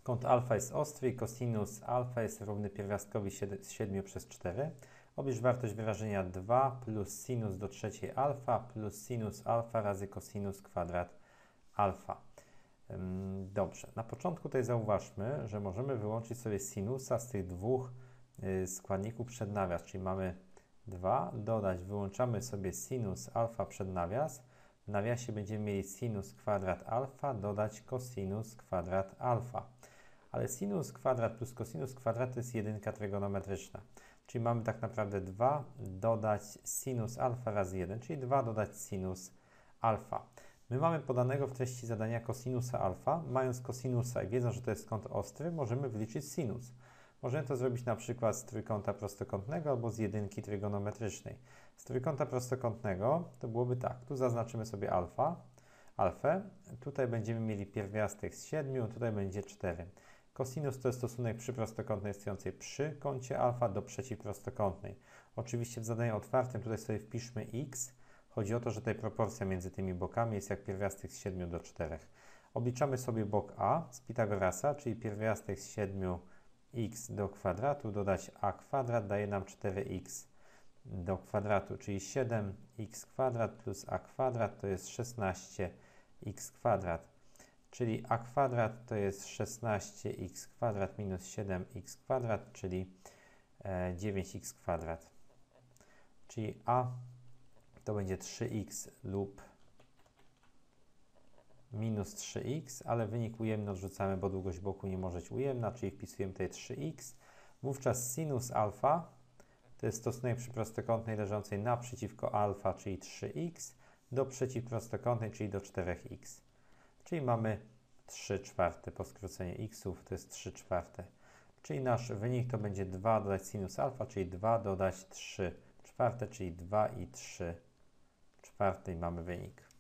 Kąt alfa jest ostry i cosinus alfa jest równy pierwiastkowi 7 przez 4. Oblicz wartość wyrażenia 2 plus sinus do trzeciej alfa plus sinus alfa razy cosinus kwadrat alfa. Dobrze, na początku tutaj zauważmy, że możemy wyłączyć sobie sinusa z tych dwóch składników przed nawias, czyli mamy 2, dodać, wyłączamy sobie sinus alfa przed nawias. W nawiasie będziemy mieli sinus kwadrat alfa, dodać cosinus kwadrat alfa. Ale sinus kwadrat plus cosinus kwadrat to jest jedynka trygonometryczna. Czyli mamy tak naprawdę 2 dodać sinus alfa razy 1, czyli 2 dodać sinus alfa. My mamy podanego w treści zadania cosinusa alfa. Mając cosinusa i wiedząc, że to jest kąt ostry, możemy wyliczyć sinus. Możemy to zrobić na przykład z trójkąta prostokątnego albo z jedynki trygonometrycznej. Z trójkąta prostokątnego to byłoby tak. Tu zaznaczymy sobie alfę. Tutaj będziemy mieli pierwiastek z 7, tutaj będzie 4. Cosinus to jest stosunek przyprostokątnej stojącej przy kącie alfa do przeciwprostokątnej. Oczywiście w zadaniu otwartym tutaj sobie wpiszmy x. Chodzi o to, że tutaj proporcja między tymi bokami jest jak pierwiastek z 7 do 4. Obliczamy sobie bok a z Pitagorasa, czyli pierwiastek z 7x do kwadratu dodać a kwadrat daje nam 4x do kwadratu, czyli 7x kwadrat plus a kwadrat to jest 16x kwadrat. Czyli a kwadrat to jest 16x kwadrat minus 7x kwadrat, czyli 9x kwadrat. Czyli a to będzie 3x lub minus 3x, ale wynik ujemny odrzucamy, bo długość boku nie może być ujemna, czyli wpisujemy tutaj 3x. Wówczas sinus alfa to jest stosunek przyprostokątnej leżącej naprzeciwko alfa, czyli 3x, do przeciwprostokątnej, czyli do 4x. Czyli mamy 3/4 po skróceniu xów, to jest 3/4. Czyli nasz wynik to będzie 2 dodać sinus alfa, czyli 2 dodać 3/4, czyli 2 i 3/4 i mamy wynik.